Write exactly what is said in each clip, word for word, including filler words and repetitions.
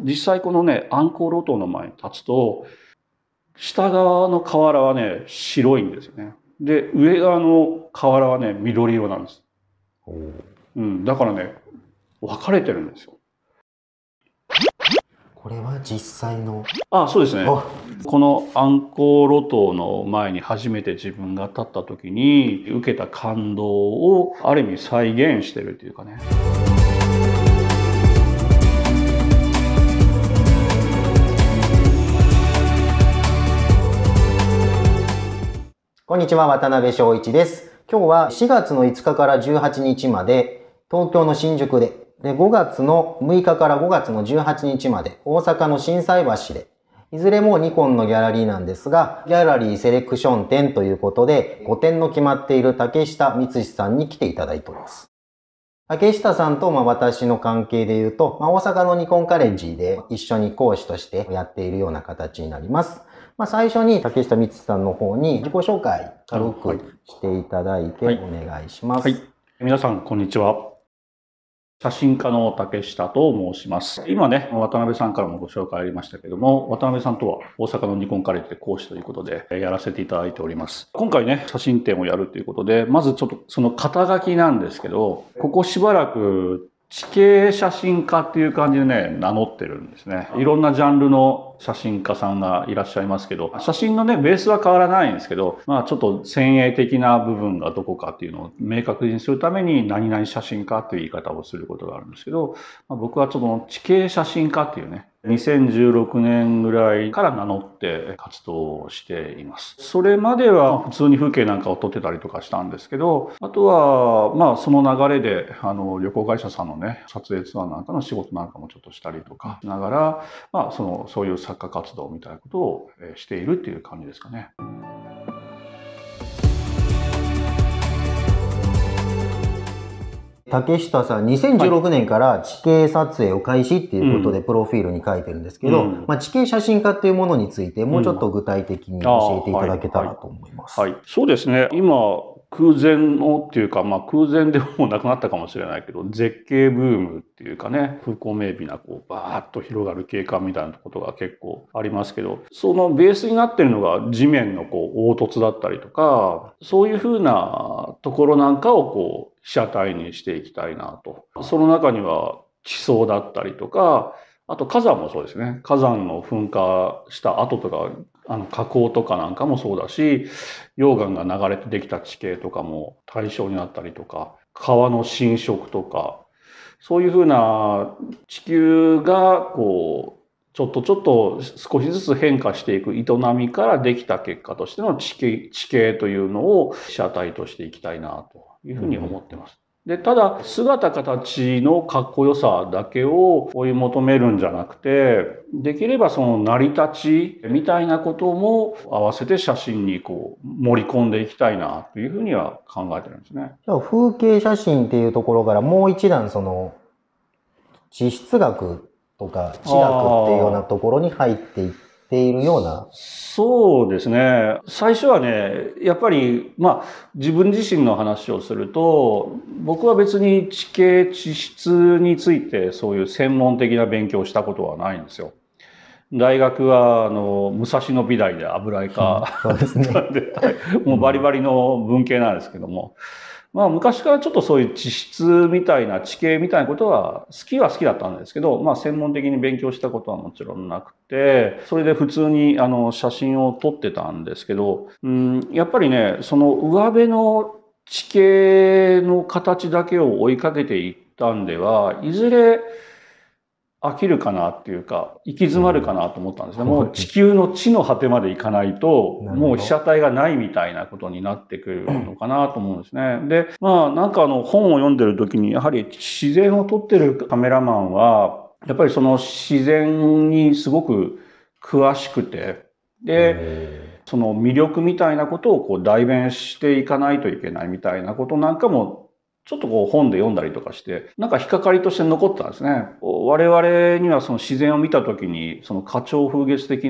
実際このね、アンコール塔の前に立つと、下側の瓦はね、白いんですよね。で、上側の瓦はね、緑色なんです。うん、だからね、分かれてるんですよ。 これは実際の。 あ、そうですね。このアンコール塔の前に初めて自分が立った時に受けた感動をある意味再現してるっていうかね。 こんにちは、渡辺翔一です。今日はしがつのいつかからじゅうはちにちまで東京の新宿で、でごがつのむいかからごがつのじゅうはちにちまで大阪の心斎橋で、いずれもニコンのギャラリーなんですが、ギャラリーセレクション展ということで、ごてんの決まっている竹下光さんに来ていただいております。竹下さんとまあ私の関係で言うと、まあ、大阪のニコンカレッジで一緒に講師としてやっているような形になります。まあ、最初に竹下光さんの方に自己紹介軽くしていただいてお願いします。 はいはいはい、皆さんこんにちは。写真家の竹下と申します。今ね、渡辺さんからもご紹介ありましたけども、渡辺さんとは大阪のニコンカレッジで講師ということでやらせていただいております。今回ね、写真展をやるということで、まずちょっとその肩書きなんですけど、ここしばらく地形写真家っていう感じでね、名乗ってるんですね。いろんなジャンルの写真家さんがいらっしゃいますけど、写真のね、ベースは変わらないんですけど、まあちょっと先鋭的な部分がどこかっていうのを明確にするために何々写真家という言い方をすることがあるんですけど、まあ、僕はちょっと地形写真家っていうね、にせんじゅうろくねんぐらいから名乗って活動をしています。それまでは普通に風景なんかを撮ってたりとかしたんですけど、あとは、まあその流れで、あの、旅行会社さんのね、撮影ツアーなんかの仕事なんかもちょっとしたりとかしながら、まあその、そういう作家活動みたいなことをしているっていう感じですかね。 竹下さん、にせんじゅうろくねんから地形撮影を開始っていうことでプロフィールに書いてるんですけど、うん、まあ、地形写真家っていうものについてもうちょっと具体的に教えていただけたらと思います。 はいはいはい、そうですね。今、空前のっていうか、まあ空前でもなくなったかもしれないけど、絶景ブームっていうかね、風光明媚なこうバーッと広がる景観みたいなことが結構ありますけど、そのベースになってるのが地面のこう凹凸だったりとか、そういうふうなところなんかをこう被写体にしていきたいなと。その中には地層だったりとか、あと火山もそうですね。火山の噴火した後とか、あの火口とかなんかもそうだし、溶岩が流れてできた地形とかも対象になったりとか、川の浸食とか、そういうふうな地球がこう、ちょっとちょっと少しずつ変化していく営みからできた結果としての地形、地形というのを被写体としていきたいなというふうに思ってます。で、ただ、姿形のかっこよさだけを追い求めるんじゃなくて、できればその成り立ちみたいなことも合わせて写真にこう盛り込んでいきたいなというふうには考えてるんですね。 じゃあ風景写真っていうところからもう一段その地質学とか地学っていうようなところに入っていっているような。 そうですね。最初はね、やっぱり、まあ、自分自身の話をすると、僕は別に地形、地質についてそういう専門的な勉強をしたことはないんですよ。大学は、あの、武蔵野美大で油絵科だったんで、もうバリバリの文系なんですけども、まあ昔からちょっとそういう地質みたいな地形みたいなことは好きは好きだったんですけど、まあ専門的に勉強したことはもちろんなくて、それで普通にあの写真を撮ってたんですけど、うん、やっぱりね、その上辺の地形の形だけを追いかけていったんでは、いずれ飽きるかなっていうか、行き詰まるかなと思ったんですね。もう地球の地の果てまで行かないと、もう被写体がないみたいなことになってくるのかなと思うんですね。で、まあなんかあの本を読んでる時に、やはり自然を撮ってるカメラマンは、やっぱりその自然にすごく詳しくて、で、その魅力みたいなことをこう代弁していかないといけないみたいなことなんかもちょっとこう本で読んだりとかして、なんか引っかかりとして残ったんですね。我々にはその自然を見た時に、その花鳥風月的なね、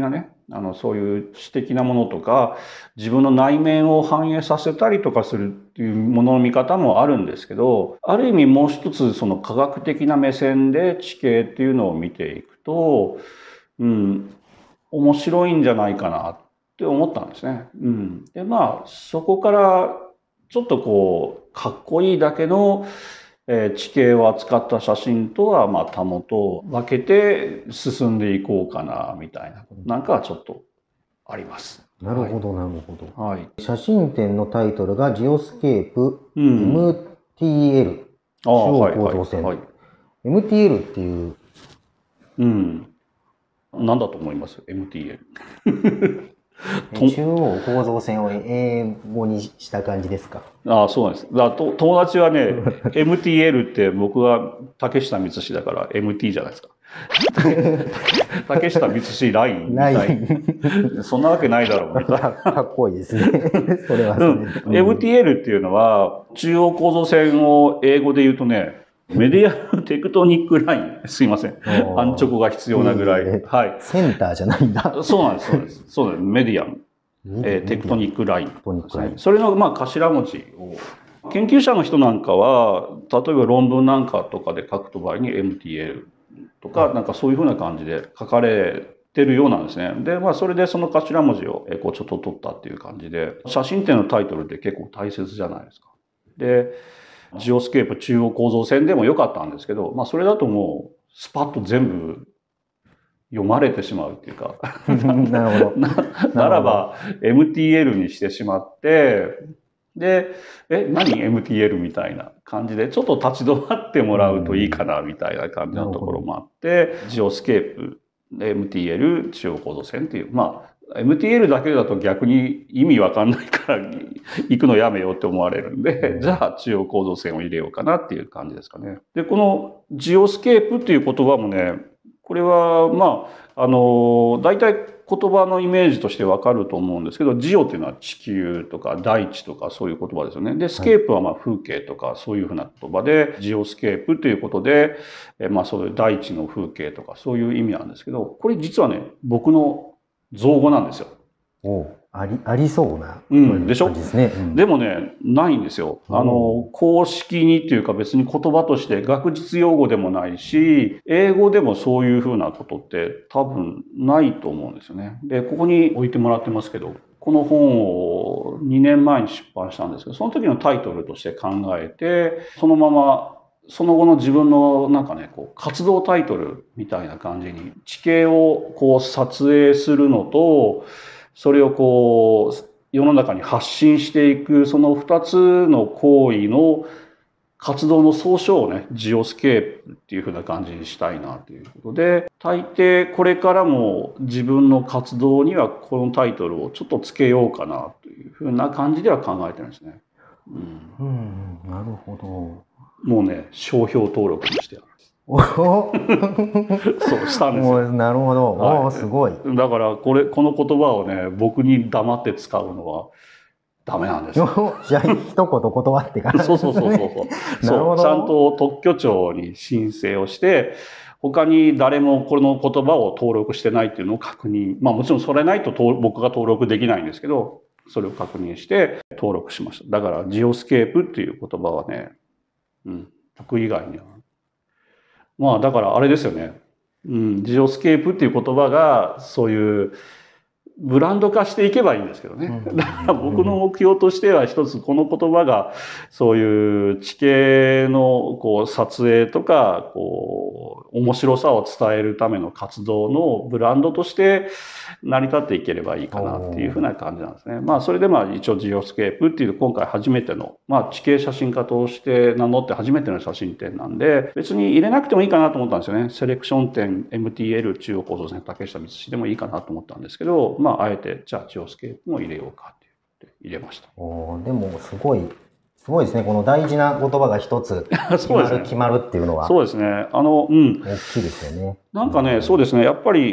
あの、そういう詩的なものとか、自分の内面を反映させたりとかするっていうものの見方もあるんですけど、ある意味もう一つその科学的な目線で地形っていうのを見ていくと、うん、面白いんじゃないかなって思ったんですね。うん。で、まあ、そこからちょっとこう、かっこいいだけの、えー地形を扱った写真とは、まあ、たもとを分けて進んでいこうかな、みたいなことなんかはちょっとあります。 なるほど、なるほど。 はい。 写真展のタイトルがジオスケープうん。 エムティーエル、 ああ、 中央はい、はい、 構造線。 はい。 エムティーエル っていう、 うん。なんだと思います エムティーエル。と中央構造線を英語にした感じですか？ ああ、そうなんです。だと友達はね、エムティーエル って僕は竹下光史だから エムティー じゃないですか。竹下光史ラインみたないい。そんなわけないだろうみたいな。 かっこいいですね。それはそれで。 うん、エムティーエル っていうのは、中央構造線を英語で言うとね、メディアテクトニックライン。すいません。安直が必要なぐらい。はい。 センターじゃないんだ。 そうなんです、そうです。そうなんです。メディアム。えーテクトニックライン。それのまあ頭文字を、研究者の人なんかは、例えば論文なんかとかで書くと場合に エムティーエル とか、なんかそういうふうな感じで書かれてるようなんですね。で、まあそれでその頭文字をこうちょっと取ったっていう感じで、写真展のタイトルって結構大切じゃないですか。で、ジオスケープ中央構造線でもよかったんですけど、まあそれだともうスパッと全部読まれてしまうっていうかなるほど。 なならば エムティーエル にしてしまって、で、え、何 エムティーエル みたいな感じで、ちょっと立ち止まってもらうといいかなみたいな感じのところもあって、ジオスケープ、エムティーエル 中央構造線っていう、まあ、エムティーエル だけだと逆に意味わかんないから行くのやめようって思われるんで、じゃあ中央構造線を入れようかなっていう感じですかね。で、このジオスケープっていう言葉もね、これは、まあ、あの、大体言葉のイメージとしてわかると思うんですけど、ジオっていうのは地球とか大地とかそういう言葉ですよね。で、スケープはまあ風景とかそういうふうな言葉で、ジオスケープということで、えまあそういう大地の風景とかそういう意味なんですけど、これ実はね、僕の造語なんですよ。 おあり、ありそうなうん、でしょ？ 感じですね。うん、 でもね、ないんですよ。あの、公式にっていうか別に言葉として学術用語でもないし、英語でもそういうふうなことって多分ないと思うんですよね。で、ここに置いてもらってますけど、この本をにねんまえに出版したんですけど、その時のタイトルとして考えて、そのままその後の自分のなんかね、こう活動タイトルみたいな感じに地形をこう撮影するのと、それをこう世の中に発信していくその二つの行為の活動の総称をね、ジオスケープっていうふうな感じにしたいなということで、大抵これからも自分の活動にはこのタイトルをちょっとつけようかなというふうな感じでは考えてるんですね。 うん、うん、なるほど。 もうね、商標登録にしてある。 おそうしたんですよ。 なるほど。はい、おすごい。 だからこれこの言葉をね、僕に黙って使うのはダメなんですよ。 じゃあ一言断ってから、 ね。そうそうそうそうそう。そうちゃんと特許庁に申請をして、他に誰もこの言葉を登録してないっていうのを確認。まあもちろんそれないと僕が登録できないんですけど、それを確認して登録しました。だからジオスケープっていう言葉はね、うん、僕以外には。まあだからあれですよね。うん、ジオスケープっていう言葉がそういうブランド化していけばいいんですけどね。だから僕の目標としては一つこの言葉がそういう地形のこう撮影とかこう面白さを伝えるための活動のブランドとして成り立っていければいいかなっていうふうな感じなんですね。まあそれでまあ一応ジオスケープっていう今回初めてのまあ地形写真家として名乗って初めての写真展なんで別に入れなくてもいいかなと思ったんですよね。セレクション展 エムティーエル 中央構造線竹下光史でもいいかなと思ったんですけど、まああえてじゃあジオスケープも入れようかって言って入れました。 おでもすごいすごいですね。この大事な言葉が一つ決まる、ね、決まるっていうのは。 そうですね。あの、うん。 大きいですよね。 なんかね、うん、そうですね。やっぱり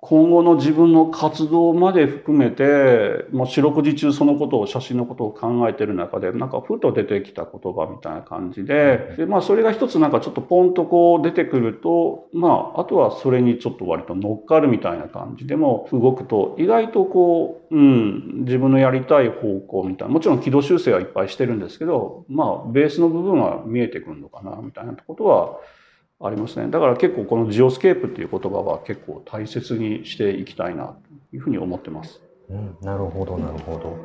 今後の自分の活動まで含めて、もう四六時中そのことを、写真のことを考えてる中で、なんかふと出てきた言葉みたいな感じで、で、まあそれが一つなんかちょっとポンとこう出てくると、まああとはそれにちょっと割と乗っかるみたいな感じでも動くと、意外とこう、うん、自分のやりたい方向みたいな、もちろん軌道修正はいっぱいしてるんですけど、まあベースの部分は見えてくるのかな、みたいなことは、ありますね。だから結構このジオスケープっていう言葉は結構大切にしていきたいなというふうに思ってます。 うん、なるほどなるほど。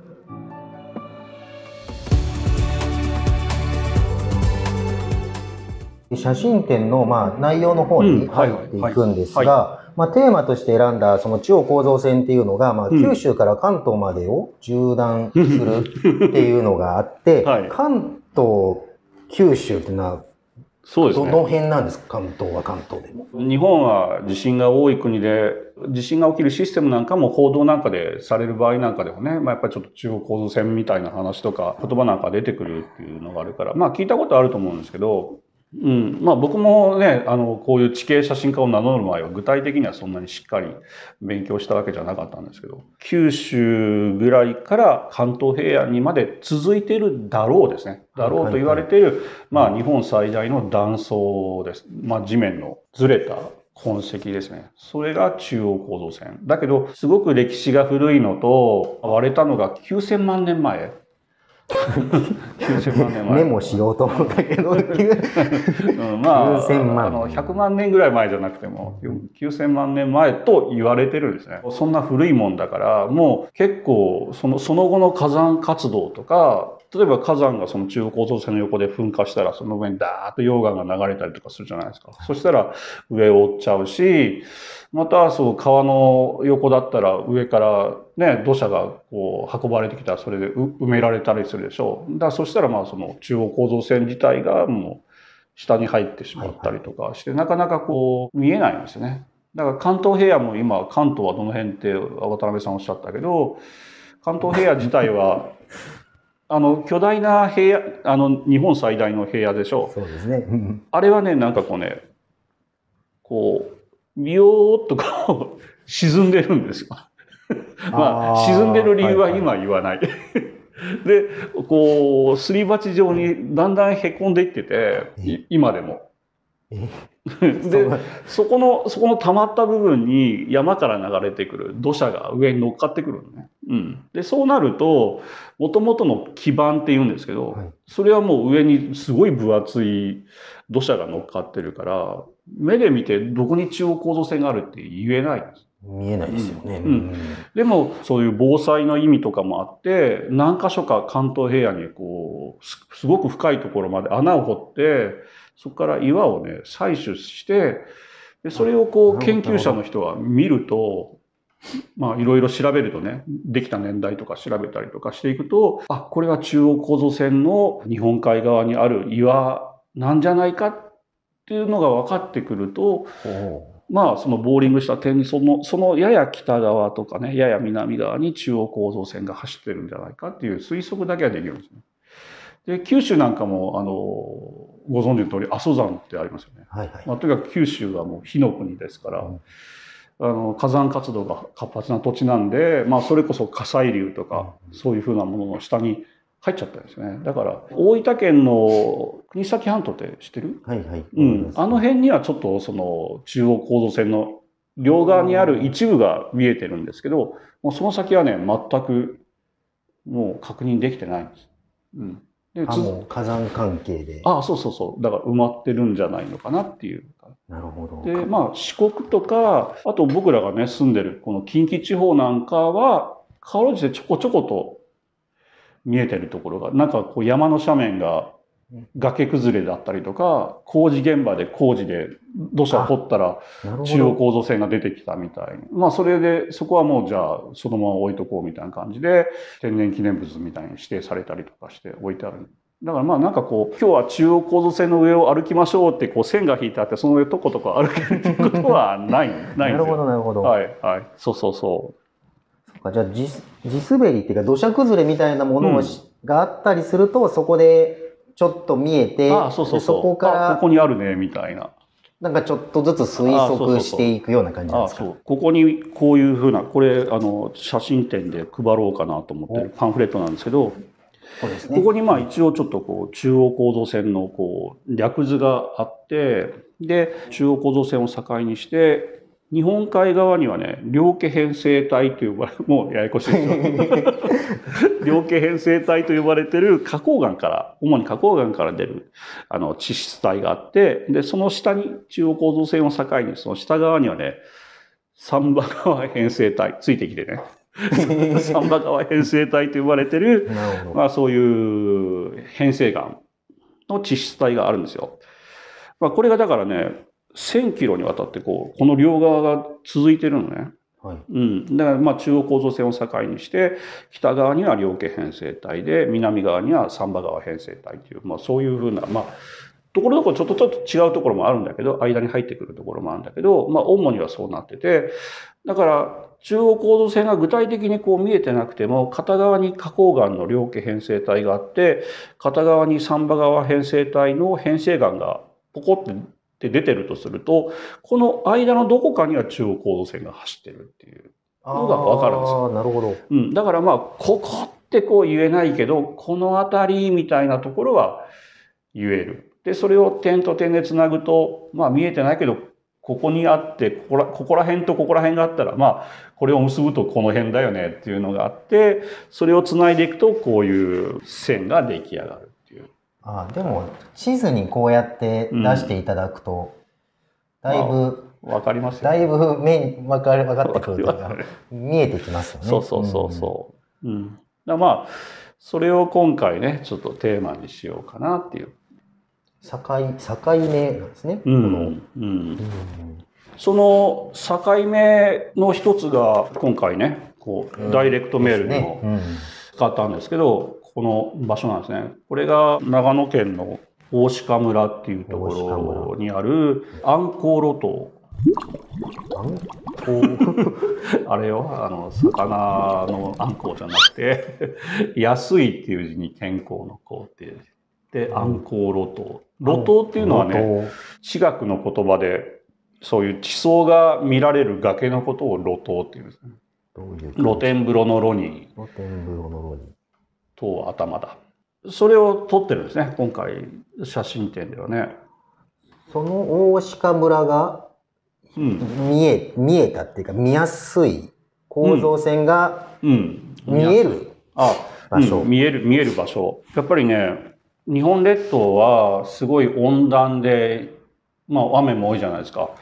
写真展のまあ内容の方に入っていくんですが、まあテーマとして選んだその中央構造線っていうのが、まあ九州から関東までを縦断するっていうのがあって、はい、関東、九州っていうのはそうですね。 どの辺なんですか？関東は関東でも。 日本は地震が多い国で、地震が起きるシステムなんかも報道なんかでされる場合なんかでもね、まあやっぱりちょっと中央構造線みたいな話とか言葉なんか出てくるっていうのがあるから、まあ聞いたことあると思うんですけど、うん。まあ僕もね、あの、こういう地形写真家を名乗る前は具体的にはそんなにしっかり勉強したわけじゃなかったんですけど、九州ぐらいから関東平野にまで続いているだろうですね。だろうと言われている、はいはいはい、まあ日本最大の断層です。まあ地面のずれた痕跡ですね。それが中央構造線。だけど、すごく歴史が古いのと、割れたのがきゅうせんまんねんまえ。きゅうせんまんねんまえ。 メモしようと思ったけど、うん、 まあ、きゅうせんまんあのひゃくまんねんぐらい前じゃなくても、きゅうせんまんねんまえと言われてるんですね。そんな古いもんだから、もう結構、その、その後の火山活動とか、例えば火山がその中央構造線の横で噴火したら、その上にダーッと溶岩が流れたりとかするじゃないですか。そしたら上を覆っちゃうし、またそう川の横だったら上からね、土砂がこう運ばれてきたらそれで埋められたりするでしょう。だからそしたらまあその中央構造線自体がもう下に入ってしまったりとかして、なかなかこう見えないんですよね。だから関東平野も今、関東はどの辺って渡辺さんおっしゃったけど、関東平野自体はあの、巨大な平野、あの、日本最大の平野でしょう。 そうですね。 あれはね、なんかこうね、こう、ビヨーっとこう、沈んでるんですよ。まあ、沈んでる理由は今言わない。はいはい、で、こう、すり鉢状にだんだん凹んでいってて、今でも。で、そこの、そこの溜まった部分に山から流れてくる土砂が上に乗っかってくるのね。うん。で、そうなると、元々の基盤って言うんですけど、はい、それはもう上にすごい分厚い土砂が乗っかってるから、目で見てどこに中央構造線があるって言えないんです。 見えないですよね。 うん。うん、でも、そういう防災の意味とかもあって、何箇所か関東平野にこう、す, すごく深いところまで穴を掘って、そこから岩をね、採取して、でそれをこう、研究者の人が見ると、まあ、いろいろ調べるとね、できた年代とか調べたりとかしていくと、あ、これは中央構造線の日本海側にある岩なんじゃないかっていうのが分かってくると、まあ、そのボーリングした点に、その、そのやや北側とかね、やや南側に中央構造線が走ってるんじゃないかっていう推測だけはできるんですね。で、九州なんかも、あの、ご存知の通り、阿蘇山ってありますよね。はいはい。まあ、とにかく九州はもう火の国ですから、うん、あの、火山活動が活発な土地なんで、まあ、それこそ火砕流とか、うん、そういうふうなものの下に入っちゃったんですね。だから、大分県の国東半島って知ってる？はいはい。うん。あの辺にはちょっと、その、中央構造線の両側にある一部が見えてるんですけど、もうその先はね、全く、もう確認できてないんです。うん。 であ、もう火山関係で。 ああ、そうそうそう。だから埋まってるんじゃないのかなっていう。 なるほど。 で、まあ四国とか、あと僕らがね、住んでるこの近畿地方なんかは、かろうじてちょこちょこと見えてるところが、なんかこう山の斜面が崖崩れだったりとか、工事現場で工事で土砂を掘ったら中央構造線が出てきたみたいに。まあそれで、そこはもうじゃあそのまま置いとこうみたいな感じで、天然記念物みたいに指定されたりとかして置いてある。だからまあなんかこう、今日は中央構造線の上を歩きましょうってこう線が引いてあって、その上とことこ歩けるっていうことはない、ないんですよ。なるほどなるほど。 はいはい。そうそうそう。 そうか、じゃあ地、地滑りっていうか土砂崩れみたいなものがあったりすると、うん、そこでちょっと見えて、 ああ、そうそうそう。 そこから。 ここにあるね、みたいな。 なんかちょっとずつ推測していくような感じなんですか？ ああ、そう。ここにこういうふうな、これ、あの、写真展で配ろうかなと思ってるパンフレットなんですけど、 そうですね。 ここにまあ一応ちょっとこう中央構造線のこう略図があって、で、中央構造線を境にして、日本海側にはね、両家編成帯と呼ばれる、もうややこしいですよ。両家編成帯と呼ばれてる花崗岩から、主に花崗岩から出るあの地質帯があって、で、その下に中央構造線を境に、その下側にはね、三場川編成帯、ついてきてね。三場川編成帯と呼ばれてる、まあそういう編成岩の地質帯があるんですよ。まあこれがだからね、せんキロにわたってこう、この両側が続いてるのね。はい、うん。だからまあ中央構造線を境にして、北側には両家編成帯で、南側には三場川編成帯という、まあそういうふうな、まあ、ところどころちょっとちょっと違うところもあるんだけど、間に入ってくるところもあるんだけど、まあ主にはそうなってて、だから中央構造線が具体的にこう見えてなくても、片側に花崗岩の両家編成帯があって、片側に三場川編成帯の編成岩がポコって出てるとすると、この間のどこかには中央構造線が走ってるっていうのがわかるんですよ。 ああ、なるほど。 うん。だからまあ、ここってこう言えないけど、この辺りみたいなところは言える。で、それを点と点でつなぐと、まあ見えてないけど、ここにあって、ここら、ここら辺とここら辺があったら、まあ、これを結ぶとこの辺だよねっていうのがあって、それをつないでいくと、こういう線が出来上がるっていう。 ああ、でも、地図にこうやって出していただくと、うん、だいぶ、 まあ、わかりますよ、 ね。だいぶ目、わかる、わかってくるというか、見えてきますよね。 そうそうそうそう。うん。うん、だまあ、それを今回ね、ちょっとテーマにしようかなっていう。 境、境目なんですね。 うん。うん。うん、その境目の一つが今回ね、こう、ダイレクトメールにも使ったんですけど、この場所なんですね。これが長野県の大鹿村っていうところにあるアンコウロ島。 あんこあれよ、あの、魚のあんこうじゃなくて、安いっていう字に健康のこうっていう。で、あんこう露頭。露頭っていうのはね、地学の言葉で、そういう地層が見られる崖のことを露頭っていうんですね。どういう露天風呂の露に。 露天風呂の露に。 と頭だ。それを撮ってるんですね、今回、写真展ではね。 その大鹿村が、うん、見え、見えたっていうか、見やすい構造線が、うん、見える場所、 うん、見える、見える場所。やっぱりね、日本列島はすごい温暖で、まあ雨も多いじゃないですか。はい、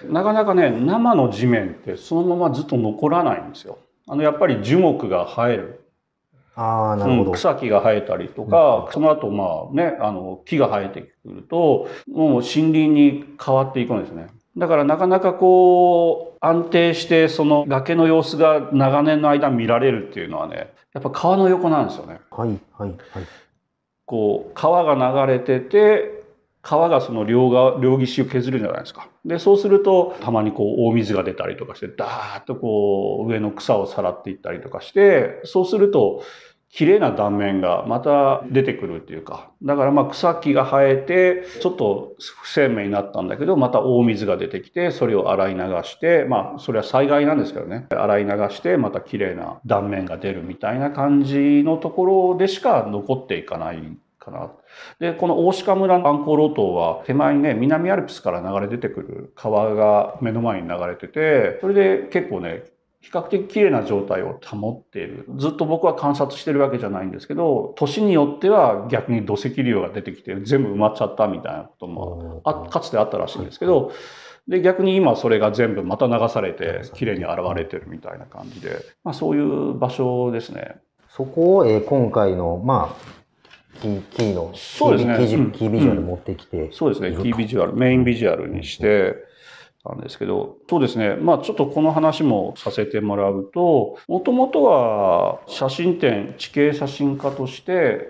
なかなかね、生の地面ってそのままずっと残らないんですよ。あの、やっぱり樹木が生える。 ああ、なるほど、うん。 草木が生えたりとか、うん、その後まあね、あの、木が生えてくると、もう森林に変わっていくんですね。だからなかなかこう、安定してその崖の様子が長年の間見られるっていうのはね、やっぱ川の横なんですよね。 はい、はい、はい。 こう、川が流れてて、川がその両側、両岸を削るじゃないですか。で、そうすると、たまにこう、大水が出たりとかして、ダーッとこう、上の草をさらっていったりとかして、そうすると、綺麗な断面がまた出てくるっていうか。だからまあ草木が生えて、ちょっと不鮮明になったんだけど、また大水が出てきて、それを洗い流して、まあそれは災害なんですけどね。洗い流して、また綺麗な断面が出るみたいな感じのところでしか残っていかないかな。で、この大鹿村のアンコウロ島は、手前にね、南アルプスから流れ出てくる川が目の前に流れてて、それで結構ね、比較的綺麗な状態を保っている。ずっと僕は観察してるわけじゃないんですけど、年によっては逆に土石流が出てきて全部埋まっちゃったみたいなこともあかつてあったらしいんですけど、で逆に今それが全部また流されて綺麗に現れてるみたいな感じで、まあそういう場所ですね。 そこを、えー、今回の、まあ、キー、キーの、 そうですね、 キー、キービジュアル持ってきて、 うん、そうですね、キービジュアル、メインビジュアルにして、なんですけど、そうですね。まあちょっとこの話もさせてもらうと、もともとは写真展、地形写真家として、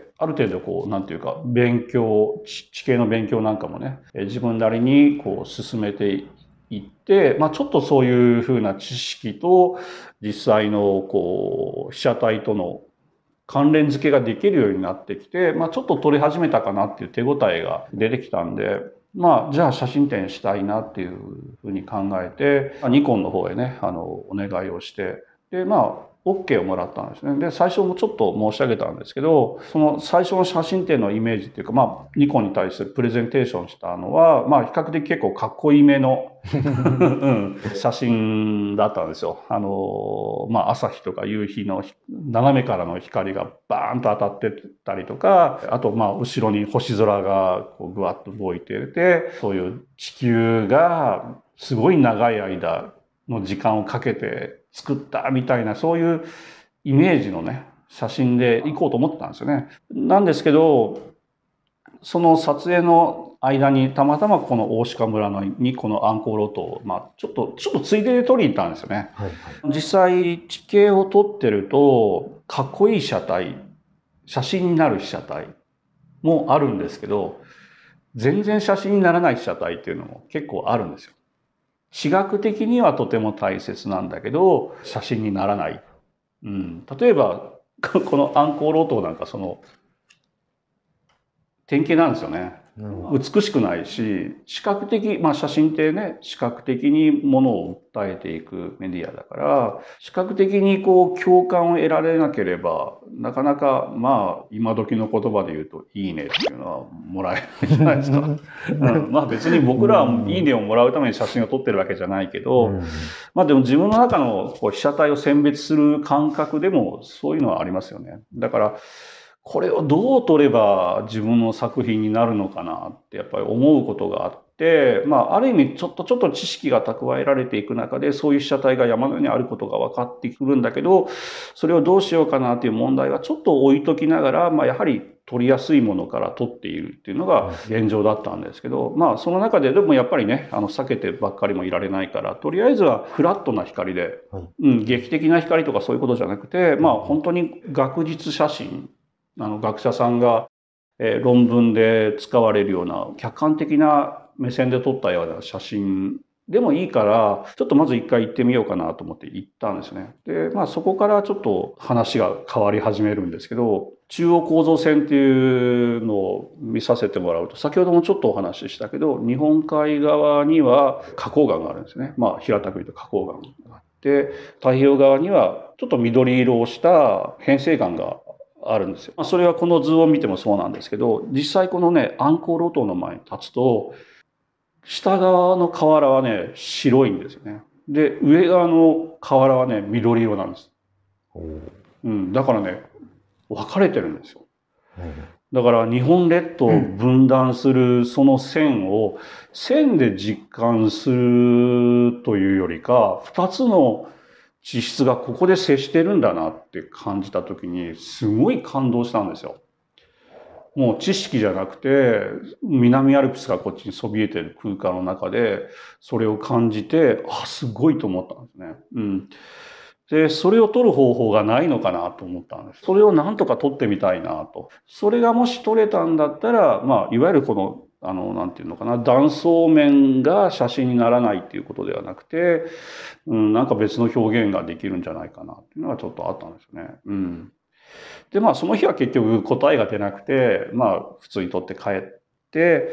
ある程度こう、なんていうか、勉強、地形の勉強なんかもね、自分なりにこう進めていって、まあちょっとそういうふうな知識と、実際のこう、被写体との関連付けができるようになってきて、まあちょっと取り始めたかなっていう手応えが出てきたんで、 まあ、じゃあ写真展したいなっていうふうに考えて、ニコンの方へね、あの、お願いをして、で、まあ、OK をもらったんですね。で、最初もちょっと申し上げたんですけど、その最初の写真展のイメージっていうか、まあ、ニコンに対してプレゼンテーションしたのは、まあ、比較的結構かっこいいめのうん、写真だったんですよ。あの、まあ、朝日とか夕日の斜めからの光がバーンと当たってたりとか、あと、まあ、後ろに星空がこうぐわっと動いていて、そういう地球がすごい長い間の時間をかけて作ったみたいな、そういうイメージのね、写真で行こうと思ってたんですよね。なんですけど、その撮影の間にたまたまこの大鹿村のにこのアンコール島を、まあ、ちょっと、ちょっとついでで撮りに行ったんですよね。 はいはい。 実際地形を撮ってると、かっこいい被写体、写真になる被写体もあるんですけど、全然写真にならない被写体っていうのも結構あるんですよ。視覚的にはとても大切なんだけど、写真にならない。うん、例えば、このアンコール島なんかその、典型なんですよね。美しくないし、視覚的、まあ写真ってね、視覚的にものを訴えていくメディアだから、視覚的にこう共感を得られなければ、なかなかまあ今時の言葉で言うといいねっていうのはもらえないじゃないですか。うん、まあ別に僕らはいいねをもらうために写真を撮ってるわけじゃないけど、まあでも自分の中のこう被写体を選別する感覚でもそういうのはありますよね。だから、これをどう撮れば自分の作品になるのかなってやっぱり思うことがあって、まあある意味ちょっとちょっと知識が蓄えられていく中でそういう被写体が山のようにあることが分かってくるんだけど、それをどうしようかなっていう問題はちょっと置いときながら、まあやはり撮りやすいものから撮っているっていうのが現状だったんですけど、まあその中ででもやっぱりね、あの避けてばっかりもいられないから、とりあえずはフラットな光で、うん、劇的な光とかそういうことじゃなくて、まあ本当に学術写真、あの学者さんが、えー、論文で使われるような客観的な目線で撮ったような写真でもいいから、ちょっとまず一回行ってみようかなと思って行ったんですね。で、まあそこからちょっと話が変わり始めるんですけど、中央構造線っていうのを見させてもらうと、先ほどもちょっとお話ししたけど、日本海側には花崗岩があるんですね。まあ平たく言うと花崗岩があって、太平洋側にはちょっと緑色をした変成岩があるんですよ。それはこの図を見てもそうなんですけど、実際このね、アンコール島の前に立つと、下側の河原はね、白いんですよね。で、上側の河原はね、緑色なんです。うん、だからね、分かれてるんですよ。だから日本列島を分断するその線を線で実感するというよりか、二つの地質がここで接してるんだなって感じたときに、すごい感動したんですよ。もう知識じゃなくて、南アルプスがこっちにそびえてる空間の中で、それを感じて、あ、すごいと思ったんですね。うん。で、それを取る方法がないのかなと思ったんです。それをなんとか取ってみたいなと。それがもし取れたんだったら、まあ、いわゆるこの、あの、なんていうのかな、断層面が写真にならないっていうことではなくて、うん、なんか別の表現ができるんじゃないかなっていうのがちょっとあったんですね。うん。で、まあ、その日は結局答えが出なくて、まあ、普通に撮って帰って、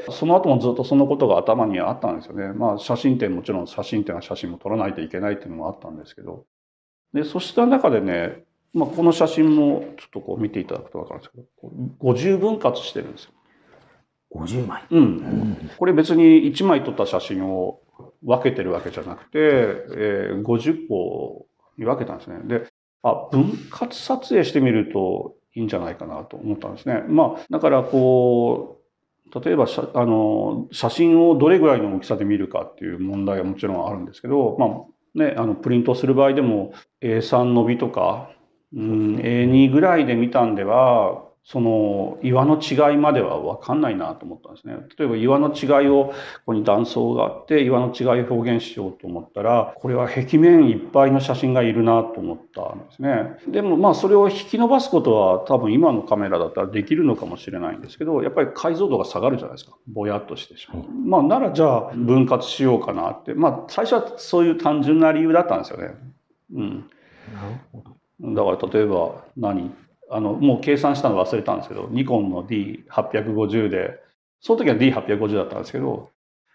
その後もずっとそのことが頭にあったんですよね。まあ、写真展、もちろん写真展は写真も撮らないといけないっていうのもあったんですけど。で、そうした中でね、まあ、この写真もちょっとこう見ていただくとわかるんですけど、ごじゅうぶん割してるんですよ。 ごじゅうまい。 うん。これ別にいちまい撮った写真を分けてるわけじゃなくて、えー、ごじゅっこに分けたんですね。で、あ、分割撮影してみるといいんじゃないかなと思ったんですね。まあ、だからこう、例えばあの、写真をどれぐらいの大きさで見るかっていう問題はもちろんあるんですけど、まあ、ね、あの、プリントする場合でも エースリー のびとか、うん、エーツー ぐらいで見たんでは、その岩の違いまでは分かんないなと思ったんですね。例えば岩の違いを、ここに断層があって岩の違いを表現しようと思ったら、これは壁面いっぱいの写真がいるなと思ったんですね。でもまあそれを引き伸ばすことは多分今のカメラだったらできるのかもしれないんですけど、やっぱり解像度が下がるじゃないですか。ぼやっとしてしまう。まあならじゃあ分割しようかなって。まあ最初はそういう単純な理由だったんですよね。うん。 なるほど。 だから例えば何あの、もう計算したの忘れたんですけど、ニコンの ディーはっぴゃくごじゅう で、その時は ディーはっぴゃくごじゅう だったんですけど、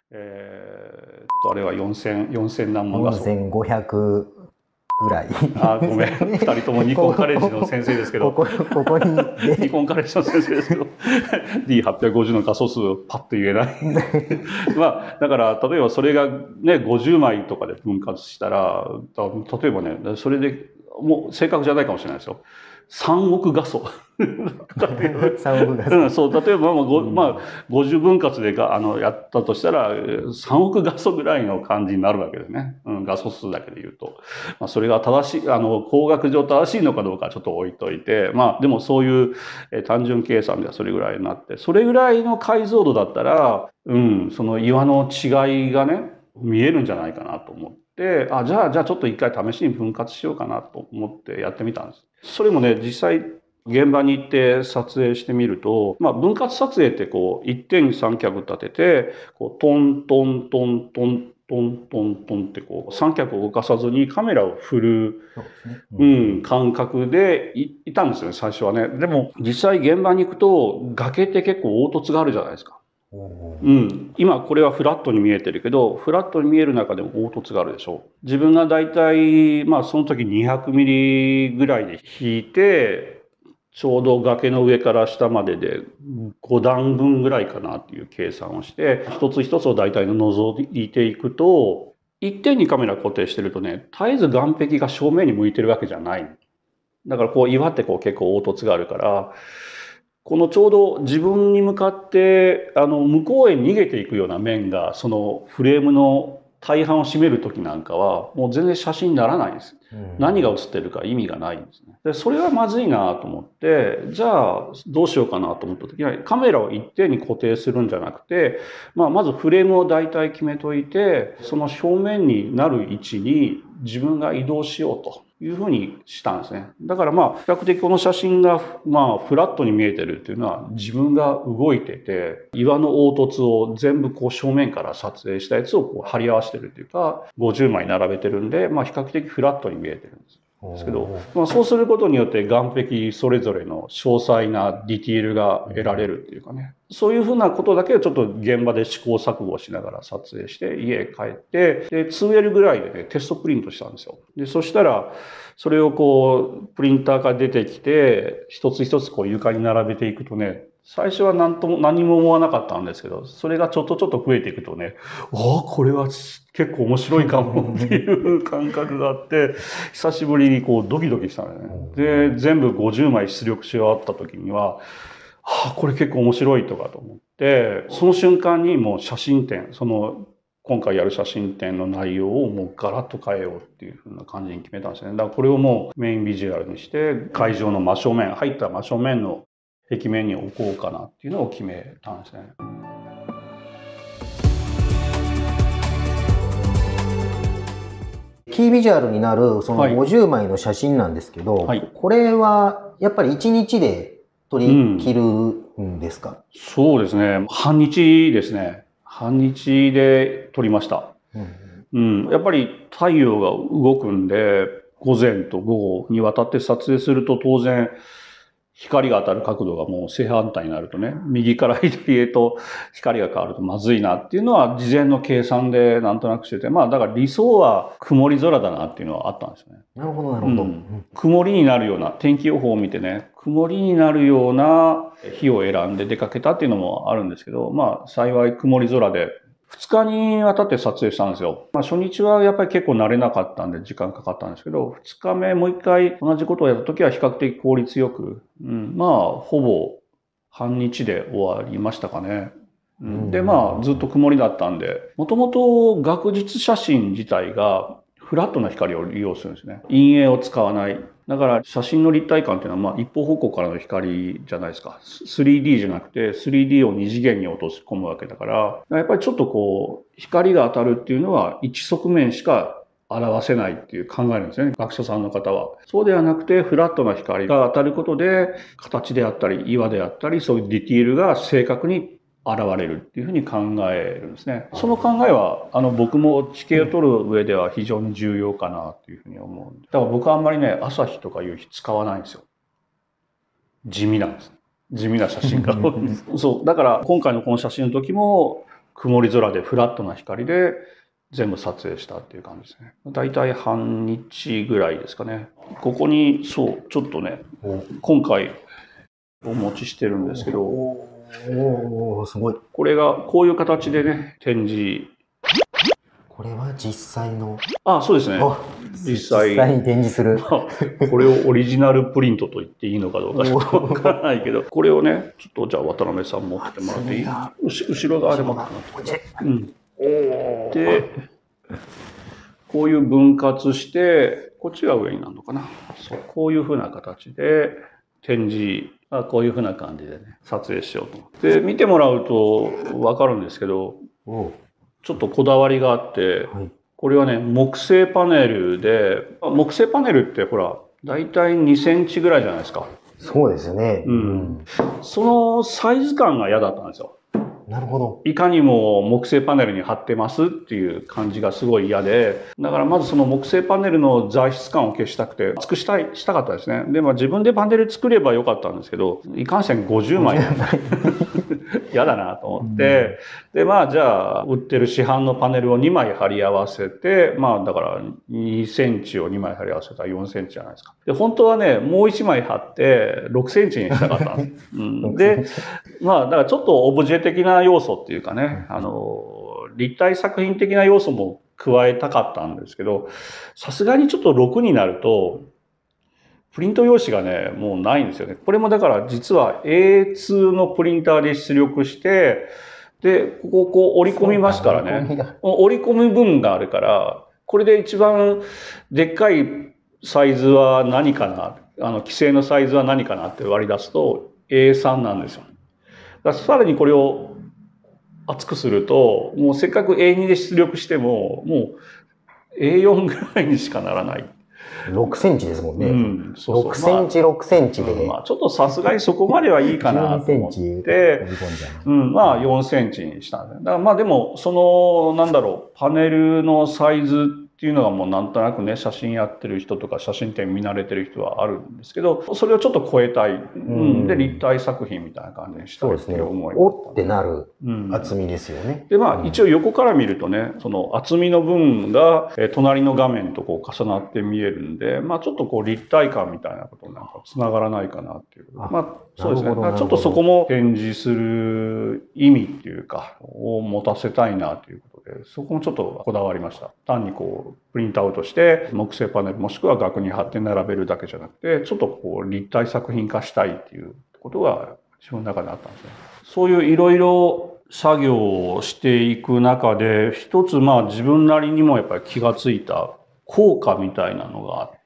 えーっと、あれはよんせん、よんせん何万画素。 よんせんごひゃくぐらい。 あ、ごめん。二人ともニコンカレッジの先生ですけど。 ここ、ここに、 ニコンカレッジの先生ですけど。ディーはっぴゃくごじゅう の画素数をパッと言えない。まあ、だから、例えばそれがね、ごじゅうまいとかで分割したら、例えばね、それで、もう正確じゃないかもしれないですよ。さんおく画素。 さんおく画素。 うん、そう、例えば、まあ、ご、まあ、ごじゅう分割でが、あの、やったとしたら、さんおく画素ぐらいの感じになるわけですね。うん、画素数だけで言うと。まあ、それが正しい、あの、工学上正しいのかどうかちょっと置いといて、まあ、でもそういう、え単純計算ではそれぐらいになって、それぐらいの解像度だったら、うん、その岩の違いがね、見えるんじゃないかなと思って、あ、じゃあ、じゃあちょっと一回試しに分割しようかなと思ってやってみたんです。それもね、実際、現場に行って撮影してみると、まあ、分割撮影ってこう、一点に三脚立てて、こう、トントントントントントントンってこう、三脚を動かさずにカメラを振る、うん、感覚で い, いたんですよね、最初はね。でも、実際現場に行くと、崖って結構凹凸があるじゃないですか。うん。今これはフラットに見えてるけど、フラットに見える中でも凹凸があるでしょう。自分がだいたい、まあその時にひゃくミリぐらいで引いて、ちょうど崖の上から下まででご段分ぐらいかなっていう計算をして、一つ一つを大体覗いていくと、一点にカメラ固定してるとね、絶えず岸壁が正面に向いてるわけじゃない。だからこう岩ってこう結構凹凸があるから、このちょうど自分に向かってあの向こうへ逃げていくような面がそのフレームの大半を占める時なんかはもう全然写真にならないんです。うん、何が写ってるか意味がないんですね。でそれはまずいなと思って、じゃあどうしようかなと思った時にはカメラを一点に固定するんじゃなくて、まあ、まずフレームを大体決めといて、その正面になる位置に自分が移動しようというふうにしたんですね。だからまあ、比較的この写真がまあ、フラットに見えてるっていうのは自分が動いてて、岩の凹凸を全部こう正面から撮影したやつをこう貼り合わせてるっていうか、ごじゅうまい並べてるんで、まあ比較的フラットに見えてるんです。ですけど、まあ、そうすることによって岸壁それぞれの詳細なディティールが得られるっていうかね。そういうふうなことだけをちょっと現場で試行錯誤しながら撮影して家へ帰って、で、ツーエル ぐらいでね、テストプリントしたんですよ。で、そしたら、それをこう、プリンターから出てきて、一つ一つこう床に並べていくとね、最初は何とも、何も思わなかったんですけど、それがちょっとちょっと増えていくとね、ああ、これは結構面白いかもっていう感覚があって、久しぶりにこうドキドキしたのね。で、全部ごじゅうまい出力し終わった時には、ああ、これ結構面白いとかと思って、その瞬間にもう写真展、その今回やる写真展の内容をもうガラッと変えようっていう風な感じに決めたんですね。だからこれをもうメインビジュアルにして、会場の真正面、入った真正面の壁面に置こうかなっていうのを決めたんですね。 キービジュアルになるそのごじゅうまいの写真なんですけど、はい、これはやっぱりいちにちで撮り切るんですか？ うん、そうですね。半日ですね。半日で撮りました。うん、うん、やっぱり太陽が動くんで、午前と午後にわたって撮影すると当然、光が当たる角度がもう正反対になるとね、右から左へと光が変わるとまずいなっていうのは事前の計算でなんとなくしてて、まあだから理想は曇り空だなっていうのはあったんですね。 なるほど、なるほど、うん。 曇りになるような、天気予報を見てね、曇りになるような日を選んで出かけたっていうのもあるんですけど、まあ幸い曇り空で、二日にわたって撮影したんですよ。まあ初日はやっぱり結構慣れなかったんで時間かかったんですけど、二日目もう一回同じことをやった時は比較的効率よく、うん、まあほぼ半日で終わりましたかね。うん、でまあずっと曇りだったんで、もともと学術写真自体がフラットな光を利用するんですね。陰影を使わない。だから写真の立体感っていうのはまあ一方方向からの光じゃないですか。スリーディー じゃなくて スリーディー を二次元に落とし込むわけだから、やっぱりちょっとこう光が当たるっていうのは一側面しか表せないっていう考えるんですね。学者さんの方は。そうではなくてフラットな光が当たることで形であったり岩であったりそういうディティールが正確に現れるっていうふうに考えるんですね。その考えは、あの、僕も地形を撮る上では非常に重要かなっていうふうに思う。だから僕はあんまりね、朝日とか夕日使わないんですよ。地味なんです。地味な写真が多いんです。そう。だから今回のこの写真の時も、 曇り空でフラットな光で全部撮影したっていう感じですね。だいたい半日ぐらいですかね。ここに、そう、ちょっとね、今回お持ちしてるんですけど、 おー、すごい。 これがこういう形でね、展示。 これは実際の。 あ、そうですね。実際。 実際に展示する。 まあ、これをオリジナルプリントと言っていいのかどうかちょっとわからないけど、これをね、ちょっとじゃあ渡辺さん持ってもらっていい？後ろ側で持ってもらって。うん。で、こういう分割して、こっちが上になるのかな。そう、こういうふうな形で展示、あ、こういうふうな感じでね、撮影しようと思って。で、見てもらうとわかるんですけど、ちょっとこだわりがあって、はい、これはね、木製パネルで、木製パネルってほら、だいたいにセンチぐらいじゃないですか。 そうですね。 うん。そのサイズ感が嫌だったんですよ。 なるほど。 いかにも木製パネルに貼ってますっていう感じがすごい嫌で、だからまずその木製パネルの材質感を消したくて、厚くしたい、したかったですね。で、まあ自分でパネル作ればよかったんですけど、いかんせんごじゅうまい。嫌だなと思って、で、まあじゃあ、売ってる市販のパネルをにまい貼り合わせて、まあだからにセンチをにまい貼り合わせたらよんセンチじゃないですか。で、本当はね、もういちまい貼ってろくセンチにしたかったんです。うん、で、まあだからちょっとオブジェ的な要素っていうかね、あの、立体作品的な要素も加えたかったんですけど、さすがにちょっとろくになると、プリント用紙がね、もうないんですよね。これもだから実は エーツー のプリンターで出力して、で、ここをこう折り込みますからね。折り込む部分があるから、これで一番でっかいサイズは何かな、あの、規制のサイズは何かなって割り出すと エースリー なんですよ。だからさらにこれを厚くすると、もうせっかく エーツー で出力しても、もう エーフォー ぐらいにしかならない。 ろくセンチですもんね。うん、 そうそうろくセンチ、ろくセンチで。 まあ、ちょっとさすがにそこまではいいかなと思って、うん、まあよんセンチにしたんだよ。だからまあでも、その、なんだろう、パネルのサイズっていうのがもうなんとなくね、写真やってる人とか写真展見慣れてる人はあるんですけど、それをちょっと超えたい。うん、で、立体作品みたいな感じにしたいっていう思い。 そうですね。おってなる厚みですよね。 うん、で、まあ一応横から見るとね、その厚みの分が隣の画面とこう重なって見えるんで、まあちょっとこう立体感みたいなことなんか繋がらないかなっていう。あまあそうですね。ちょっとそこも展示する意味っていうか、を持たせたいなということで、そこもちょっとこだわりました。単にこう、プリントアウトして、木製パネルもしくは額に貼って並べるだけじゃなくて、ちょっとこう、立体作品化したいっていうことが自分の中であったんですね。そういういろいろ作業をしていく中で、一つまあ自分なりにもやっぱり気がついた効果みたいなのがあって、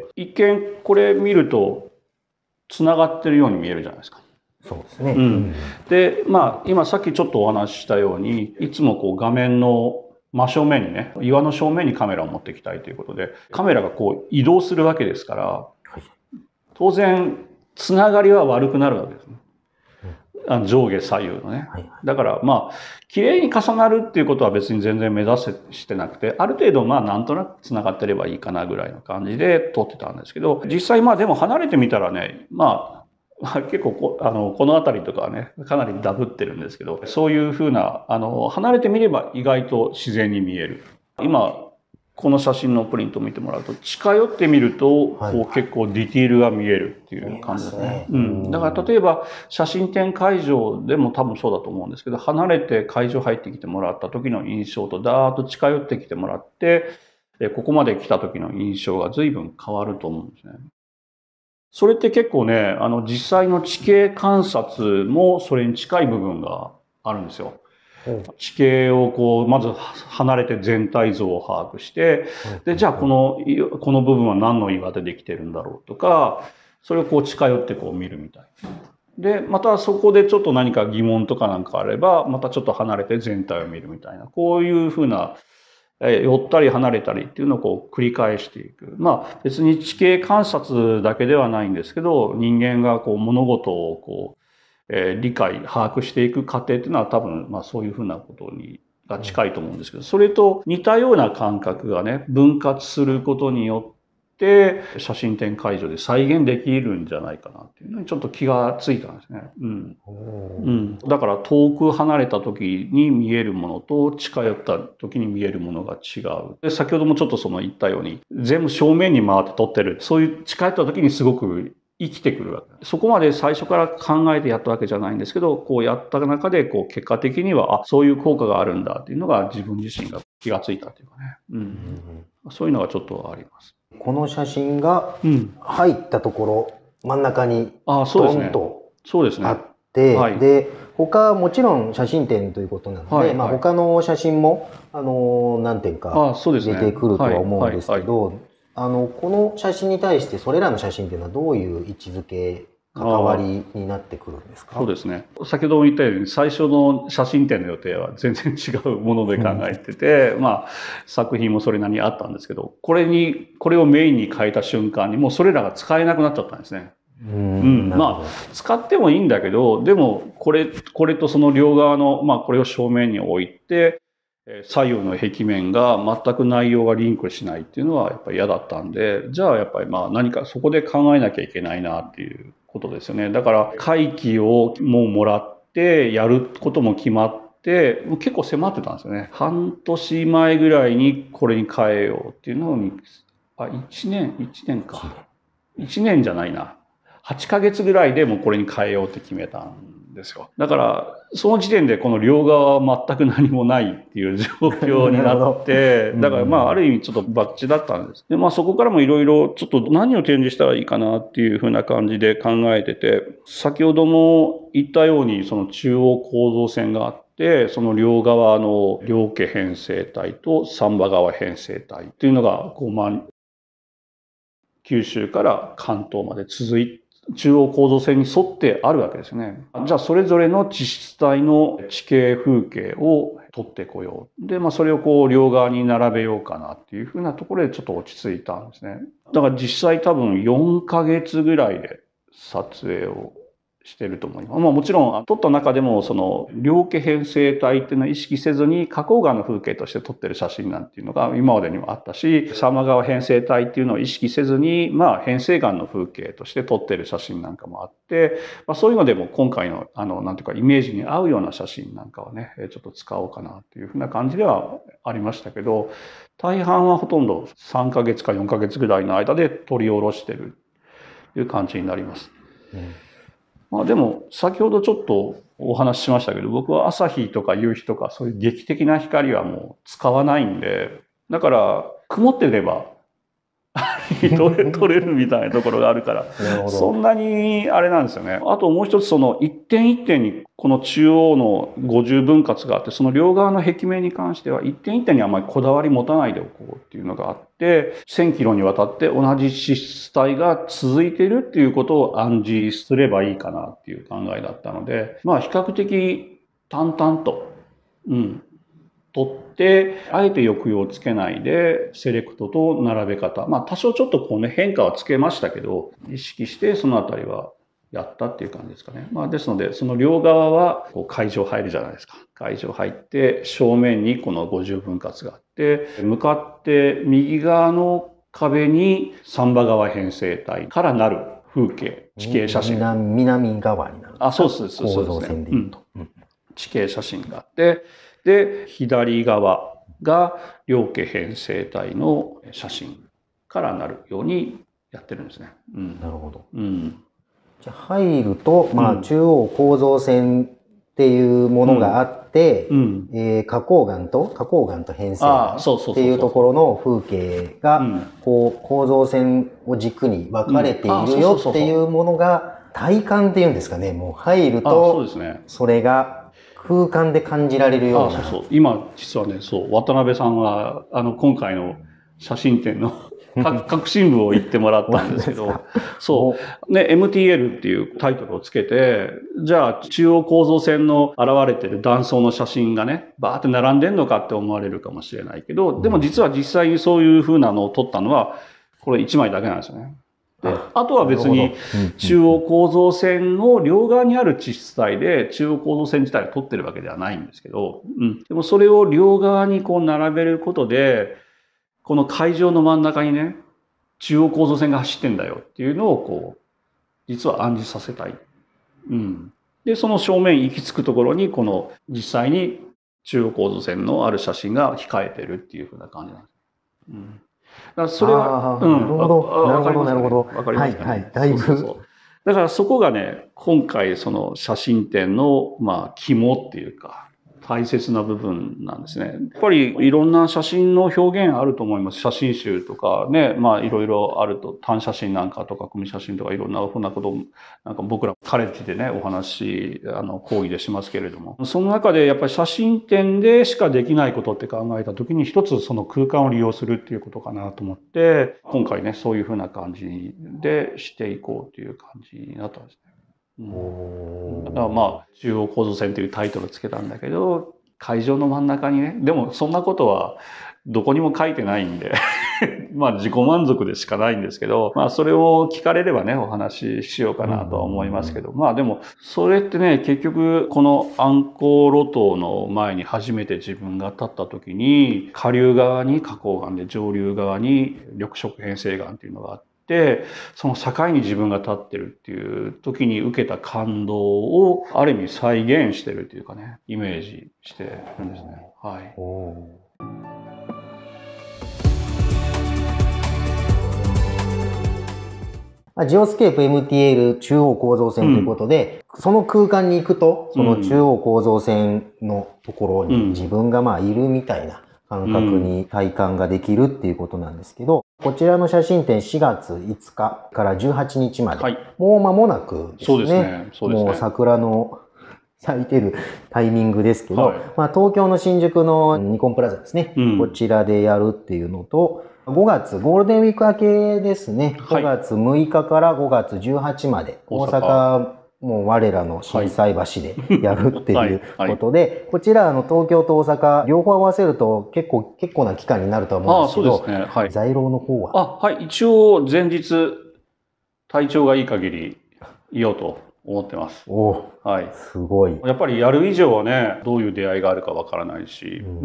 一見これ見ると繋がってるように見えるじゃないですか。 そうですね。 うん。で、まあ今さっきちょっとお話ししたように、いつもこう画面の真正面にね、岩の正面にカメラを持っていきたいということで、カメラがこう移動するわけですから、当然、つながりは悪くなるわけですね。あの上下左右のね。だからまあ、綺麗に重なるっていうことは別に全然目指してなくて、ある程度まあなんとなく繋がってればいいかなぐらいの感じで撮ってたんですけど、実際まあでも離れてみたらね、まあ、結構こ、あの、この辺りとかはね、かなりダブってるんですけど、そういうふうな、あの、離れてみれば意外と自然に見える。今、この写真のプリントを見てもらうと、近寄ってみると、はい、こう結構ディティールが見えるっていう感じですね。うん。だから例えば、写真展会場でも多分そうだと思うんですけど、離れて会場入ってきてもらった時の印象と、ダーッと近寄ってきてもらって、ここまで来た時の印象が随分変わると思うんですね。それって結構ね、あの実際の地形観察もそれに近い部分があるんですよ。地形をこう、まず離れて全体像を把握して、で、じゃあこの、この部分は何の岩でできてるんだろうとか、それをこう近寄ってこう見るみたい。で、またそこでちょっと何か疑問とかなんかあれば、またちょっと離れて全体を見るみたいな、こういうふうな、え寄ったり離れたりっていうのをこう繰り返していく。まあ別に地形観察だけではないんですけど、人間がこう物事をこう、えー、理解、把握していく過程っていうのは多分まあそういうふうなことにが近いと思うんですけど、それと似たような感覚がね、分割することによって写真展会場で再現できるんじゃないかなっていうのにちょっと気がついたんですね。うん。うん、だから遠く離れた時に見えるものと近寄った時に見えるものが違う。で、先ほどもちょっとその言ったように全部正面に回って撮ってる。そういう近寄った時にすごく生きてくるわけ。そこまで最初から考えてやったわけじゃないんですけど、こうやった中でこう結果的には、あ、そういう効果があるんだっていうのが自分自身が気がついたというかね。うん。うん、そういうのがちょっとあります。 この写真が入ったところ、真ん中にドンとあって、はい、で他もちろん写真展ということなので、はい、まあ他の写真もあの何点か出てくるとは思うんですけど、あのこの写真に対してそれらの写真というのはどういう位置づけ関わりになってくるんですか？ そうですね。先ほども言ったように最初の写真展の予定は全然違うもので考えてて、うん、まあ作品もそれなりにあったんですけど、これにこれをメインに変えた瞬間にもうそれらが使えなくなっちゃったんですね。うん、まあ使ってもいいんだけど、でもこれこれとその両側のまあこれを正面に置いて左右の壁面が全く内容がリンクしないっていうのはやっぱり嫌だったんで、じゃあやっぱりまあ何かそこで考えなきゃいけないなっていうことですよね。だから会期をもうもらってやることも決まって結構迫ってたんですよね。半年前ぐらいにこれに変えようっていうのに、あ、いちねん、いちねんか。いちねんじゃないな。はちかげつぐらいでもうこれに変えようって決めたんですよ。だからその時点でこの両側は全く何もないっていう状況になって、だからまあある意味ちょっとバッチだったんです。で、まあそこからもいろいろちょっと何を展示したらいいかなっていうふうな感じで考えてて、先ほども言ったようにその中央構造線があって、その両側の両家編成体と三場側編成体っていうのがこうまあ九州から関東まで続いて中央構造線に沿ってあるわけですね。じゃあそれぞれの地質帯の地形風景を撮ってこよう。で、まあそれをこう両側に並べようかなっていうふうなところでちょっと落ち着いたんですね。だから実際多分よんかげつぐらいで撮影をしてると思います。まあもちろん撮った中でもその両家編成体っていうのは意識せずに花崗岩の風景として撮ってる写真なんていうのが今までにもあったし、様川編成体っていうのを意識せずにまあ編成岩の風景として撮ってる写真なんかもあって、まあ、そういうのでも今回のあのなんていうかイメージに合うような写真なんかをねちょっと使おうかなっていうふうな感じではありましたけど、大半はほとんどさんかげつかよんかげつぐらいの間で撮り下ろしてるという感じになります。うん、まあでも先ほどちょっとお話ししましたけど、僕は朝日とか夕日とかそういう劇的な光はもう使わないんで、だから曇ってれば撮れ、撮れるみたいなところがあるから、そんなにあれなんですよね。あともう一つその一点一点にこの中央の五重分割があって、その両側の壁面に関しては一点一点にあまりこだわり持たないでおこうっていうのがあって、せんキロにわたって同じ地質帯が続いているっていうことを暗示すればいいかなっていう考えだったので、まあ比較的淡々と、うん。取って、あえて抑揚をつけないで、セレクトと並べ方。まあ多少ちょっとこうね、変化はつけましたけど、意識してそのあたりはやったっていう感じですかね。まあですので、その両側はこう会場入るじゃないですか。会場入って、正面にこの五重分割があって、向かって右側の壁に三場川編成体からなる風景、地形写真。 南側になる。 あ、そうです、そうです。構造線で言うと。うん、地形写真があって、で、左側が両家編成体の写真からなるようにやってるんですね。 うん、なるほど。 うん、 じゃあ入ると、まあ、中央構造線っていうものがあって、うん、えー、花崗岩と花崗岩と編成岩っていうところの風景が、こう構造線を軸に分かれているよっていうものが体感っていうんですかね。もう入るとそれが空間で感じられるような。 ああ、そうそう。今、実はね、そう、渡辺さんは、あの、今回の写真展の革新部を言ってもらったんですけど、そう。ね、エムティーエル っていうタイトルをつけて、じゃあ、中央構造線の現れてる断層の写真がね、バーって並んでんのかって思われるかもしれないけど、でも実は実際にそういう風なのを撮ったのは、これいちまいだけなんですよね。で、あとは別に中央構造線の両側にある地質帯で中央構造線自体を取ってるわけではないんですけど、うん、でもそれを両側にこう並べることで、この会場の真ん中にね、 中央構造線が走ってんだよっていうのをこう実は暗示させたい。うん、でその正面行き着くところにこの実際に中央構造線のある写真が控えてるっていうふうな感じなんです。うん、だからそれは、 うん、なるほど、なるほど、なるほど。 わかりますかね。 はい、はい、だいぶ。 そうそうそう。だからそこがね、今回その写真展のまあ肝っていうか大切な部分なんですね。やっぱりいろんな写真の表現あると思います。写真集とかね、まあいろいろあると、単写真なんかとか組写真とかいろんなふうなことをなんか僕らカレッジでねお話あの講義でしますけれども、その中でやっぱり写真展でしかできないことって考えた時に一つその空間を利用するっていうことかなと思って今回ねそういうふうな感じでしていこうという感じになったんですね。うん、だからまあ中央構造線というタイトルをつけたんだけど会場の真ん中にねでもそんなことはどこにも書いてないんでまあ自己満足でしかないんですけどまあそれを聞かれればねお話ししようかなとは思いますけどまあでもそれってね結局このアンコール島の前に初めて自分が立った時に下流側に花崗岩で上流側に緑色変成岩っていうのがあってでその境に自分が立ってるっていう時に受けた感動をある意味再現してるっていうかねイメージしてるんですね。はい。 ジオスケープ エムティーエル 中央構造線ということで、うん、その空間に行くとその中央構造線のところに自分がまあいるみたいな感覚に体感ができるっていうことなんですけど、こちらの写真展しがついつかからじゅうはちにちまで、はい、もう間もなくですね。そうですね。そうですね。もう桜の咲いてるタイミングですけど、はい、まあ東京の新宿のニコンプラザですね、うん、こちらでやるっていうのと、ごがつゴールデンウィーク明けですね、ごがつむいかからごがつじゅうはちまで、大阪もう我らの心斎橋でやるっていうことで、はいはいはい、こちらあの東京と大阪両方合わせると結構結構な期間になるとは思うんですけど、ああそうですね、はい、在廊の方はあはい一応前日体調がいい限りいようと思ってます。 おはい、すごい。 やっぱりやる以上はねどういう出会いがあるかわからないし、うん、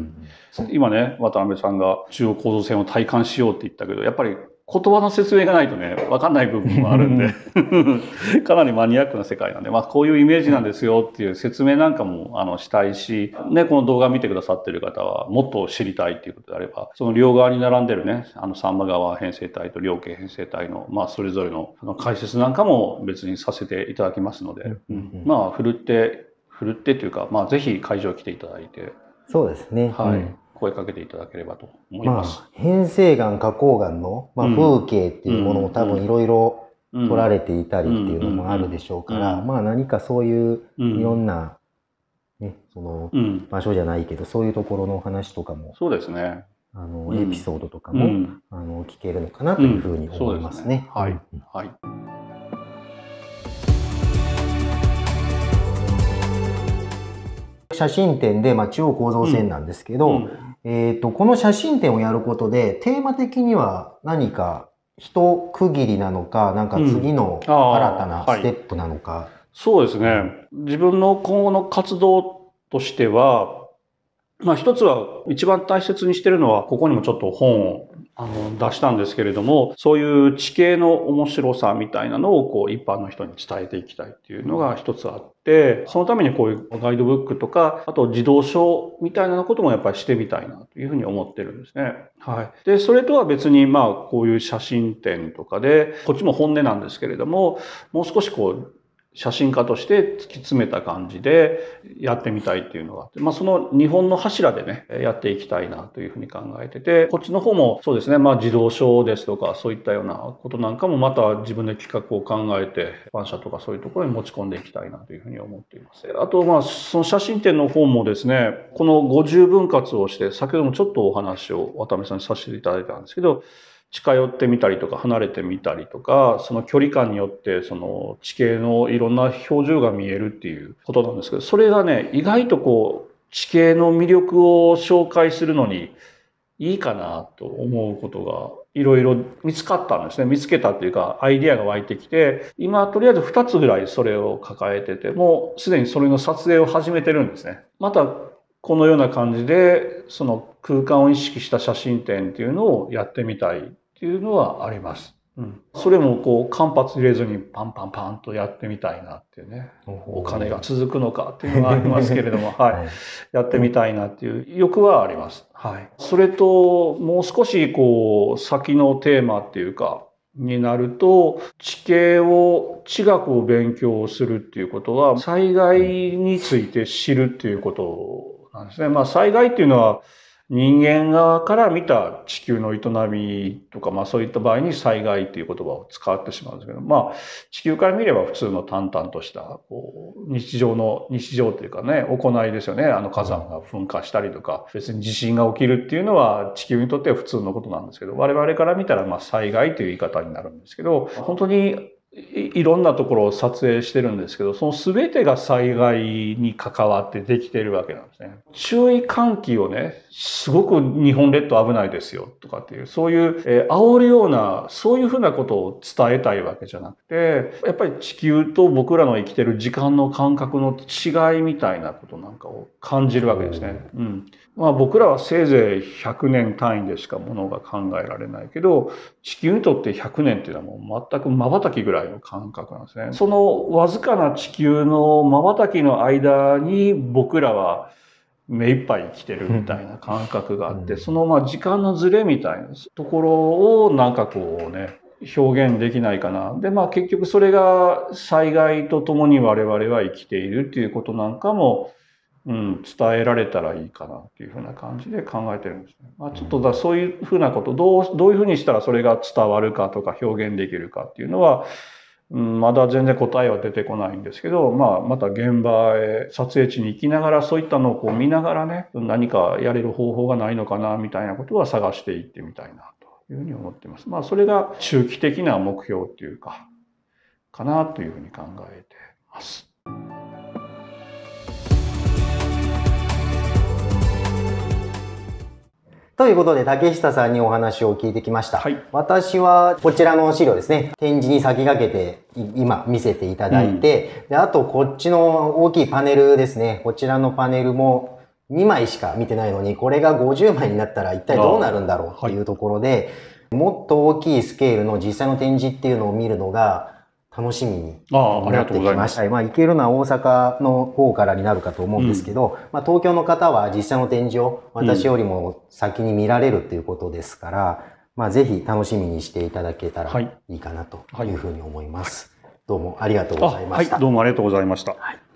今ね渡辺さんが中央構造線を体感しようって言ったけどやっぱり言葉の説明がないとね分かんない部分もあるんでかなりマニアックな世界なんで、まあ、こういうイメージなんですよっていう説明なんかもあのしたいし、ね、この動画見てくださってる方はもっと知りたいっていうことであればその両側に並んでるねあのサンマ川編成体と両家編成体の、まあ、それぞれの解説なんかも別にさせていただきますので、うん、まあふるってふるってというか、まあ、ぜひ会場来ていただいてそうですね、 はい、うん声かけていただければと思います。 まあ、変成岩、花崗岩の、まあ、風景っていうものも多分いろいろ撮られていたりっていうのもあるでしょうから、まあ何かそういういろんな、ね、その場所じゃないけど、そういうところのお話とかも、 そうですね。 あの、エピソードとかも、あの、聞けるのかなというふうに思いますね。 はい。はい。 写真展で、まあ、中央構造線なんですけど、うんうんえっと、この写真展をやることで、テーマ的には何か一区切りなのか、なんか次の新たなステップなのか。うんはい、 そうですね。自分の今後の活動としては、まあ一つは一番大切にしてるのは、ここにもちょっと本をあの出したんですけれども、そういう地形の面白さみたいなのをこう一般の人に伝えていきたいっていうのが一つあって、そのためにこういうガイドブックとか、あと自動書みたいなこともやっぱりしてみたいなというふうに思ってるんですね。はい。で、それとは別にまあこういう写真展とかで、こっちも本音なんですけれども、もう少しこう、写真家として突き詰めた感じでやってみたいっていうのがあって、まあその日本の柱でね、やっていきたいなというふうに考えてて、こっちの方もそうですね、まあ自動書ですとかそういったようなことなんかもまた自分で企画を考えて、ファン社とかそういうところに持ち込んでいきたいなというふうに思っています。あとまあその写真展の方もですね、このごじゅう分割をして、先ほどもちょっとお話を渡辺さんにさせていただいたんですけど、近寄ってみたりとか離れてみたりとかその距離感によってその地形のいろんな表情が見えるっていうことなんですけどそれがね意外とこう地形の魅力を紹介するのにいいかなと思うことがいろいろ見つかったんですね。見つけたっていうかアイディアが湧いてきて今とりあえずふたつぐらいそれを抱えててもうすでにそれの撮影を始めてるんですね。またこのような感じでその空間を意識した写真展っていうのをやってみたいっっていうのはあります。うん、それもこう間髪入れずにパンパンパンとやってみたいなっていうね、お金が続くのかっていうのはありますけれども、はい、はい、やってみたいなっていう欲はあります。はい。それともう少しこう先のテーマっていうかになると、地形を地学を勉強するっていうことは災害について知るっていうことなんですね。まあ災害っていうのは人間側から見た地球の営みとか、まあそういった場合に災害っていう言葉を使ってしまうんですけど、まあ地球から見れば普通の淡々としたこう日常の、日常というかね、行いですよね。あの火山が噴火したりとか、別に地震が起きるっていうのは地球にとっては普通のことなんですけど、我々から見たらまあ災害という言い方になるんですけど、本当にいろんなところを撮影してるんですけど、その全てが災害に関わってできているわけなんですね。注意喚起をね、すごく日本列島危ないですよとかっていう、そういう、えー、煽るような、そういうふうなことを伝えたいわけじゃなくて、やっぱり地球と僕らの生きてる時間の感覚の違いみたいなことなんかを感じるわけですね。うん。まあ僕らはせいぜいひゃくねん単位でしかものが考えられないけど、地球にとってひゃくねんっていうのはもう全く瞬きぐらいの感覚なんですね。そのわずかな地球の瞬きの間に僕らは目いっぱい生きてるみたいな感覚があって、そのまあ時間のズレみたいなところをなんかこうね、表現できないかな。で、まあ結局それが災害とともに我々は生きているっていうことなんかも、うん、伝えられたらいいかなっていうふうな感じで考えてるんですね。まあちょっとだそういうふうなこと、どう、どういうふうにしたらそれが伝わるかとか表現できるかっていうのは、うん、まだ全然答えは出てこないんですけど、まあまた現場へ撮影地に行きながらそういったのをこう見ながらね、何かやれる方法がないのかなみたいなことは探していってみたいなというふうに思っています。まあそれが中期的な目標っていうか、かなというふうに考えてます。 ということで、竹下さんにお話を聞いてきました。 はい、 私はこちらの資料ですね、展示に先駆けて今見せていただいて、うん、であとこっちの大きいパネルですね、こちらのパネルもにまいしか見てないのに、これがごじゅうまいになったら一体どうなるんだろうっていうところで、はい、もっと大きいスケールの実際の展示っていうのを見るのが楽しみになってきました。まあ、行けるのは大阪の方からになるかと思うんですけど、うん、まあ、東京の方は実際の展示を私よりも先に見られるっていうことですから、うん、まあ、ぜひ楽しみにしていただけたらいいかなというふうに思います。はいはい、どうもありがとうございました。 はい、どうもありがとうございました。はい。